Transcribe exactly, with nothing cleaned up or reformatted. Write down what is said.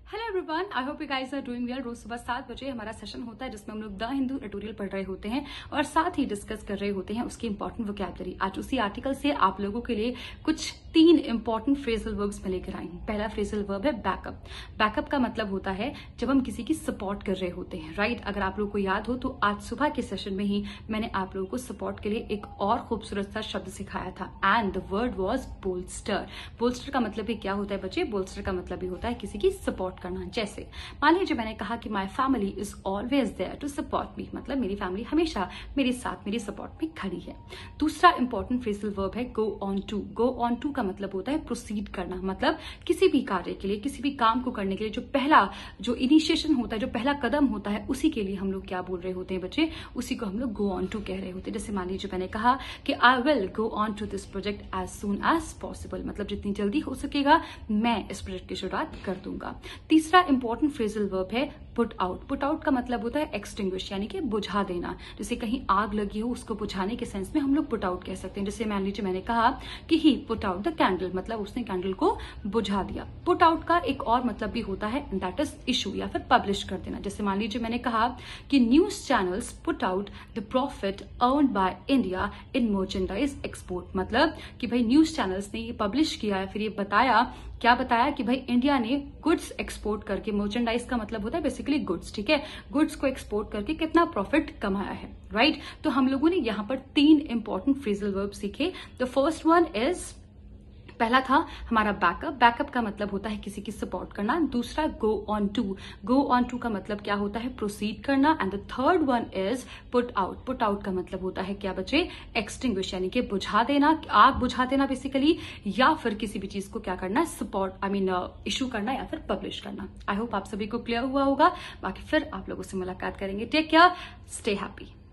Hello everyone, I hope you guys are doing well. रोज सुबह सात बजे हमारा सेशन होता है जिसमें हम लोग द हिंदू एडिटोरियल पढ़ रहे होते हैं और साथ ही डिस्कस कर रहे होते हैं उसकी इंपॉर्टेंट वोकैबुलरी। आज उसी आर्टिकल से आप लोगों के लिए कुछ तीन इंपॉर्टेंट फ्रेजल वर्ब्स में लेकर आई हूँ। पहला फ्रेजल वर्ब है बैकअप। बैकअप का मतलब होता है जब हम किसी की सपोर्ट कर रहे होते हैं, राइट। अगर आप लोगों को याद हो तो आज सुबह के सेशन में ही मैंने आप लोगों को सपोर्ट के लिए एक और खूबसूरत सा शब्द सिखाया था and the word was bolster. Bolster का मतलब भी क्या होता है बच्चे? बोल्स्टर का मतलब भी होता है किसी की सपोर्ट करना। जैसे मान लीजिए मैंने कहा कि my family is always there to support me, मतलब मेरी फैमिली हमेशा मेरे साथ मेरी सपोर्ट में खड़ी है। दूसरा इंपॉर्टेंट फ्रेजल वर्ब है go on to. Go on to का मतलब होता है प्रोसीड करना, मतलब किसी भी कार्य के लिए, किसी भी काम को करने के लिए जो पहला जो इनिशिएशन होता है, जो पहला कदम होता है, उसी के लिए हम लोग क्या बोल रहे होते हैं बच्चे? उसी को हम लोग गो ऑन टू कह रहे होते हैं। जैसे मान लीजिए मैंने कहा कि I will go on to this project as soon as possible, मतलब जितनी जल्दी हो सकेगा मैं इस प्रोजेक्ट की शुरुआत कर दूंगा। तीसरा इंपॉर्टेंट फ्रेजल वर्ब है पुट आउट। पुट आउट का मतलब होता है एक्सटिंग्विश, यानी कि बुझा देना। जैसे कहीं आग लगी हो उसको बुझाने के सेंस में हम लोग पुट आउट कह सकते हैं। जैसे मान लीजिए मैंने कहा कि he put out the candle, मतलब उसने कैंडल को बुझा दिया। पुट आउट का एक और मतलब भी होता है दैट इज इशू या फिर पब्लिश कर देना। जैसे मान लीजिए मैंने कहा कि news channels put out the profit earned by India in merchandise export, मतलब कि भाई न्यूज चैनल्स ने ये पब्लिश किया है, फिर ये बताया, क्या बताया कि भाई इंडिया ने गुड्स एक्सपोर्ट करके, मर्चेंडाइज का मतलब होता है बेसिकली गुड्स, ठीक है, गुड्स को एक्सपोर्ट करके कितना प्रॉफिट कमाया है, राइट। तो हम लोगों ने यहां पर तीन इंपॉर्टेंट फ्रेजल वर्ब सीखे। द फर्स्ट वन इज, पहला था हमारा बैकअप। बैकअप का मतलब होता है किसी की सपोर्ट करना। दूसरा go on to. Go on to का मतलब क्या होता है? प्रोसीड करना। And the third one is put out. Put out का मतलब होता है क्या बच्चे? एक्सटिंग्विश, यानी कि बुझा देना, आग बुझा देना बेसिकली, या फिर किसी भी चीज को क्या करना है? सपोर्ट आई मीन इशू करना या फिर पब्लिश करना। आई होप आप सभी को क्लियर हुआ होगा। बाकी फिर आप लोगों से मुलाकात करेंगे। Take care, stay happy.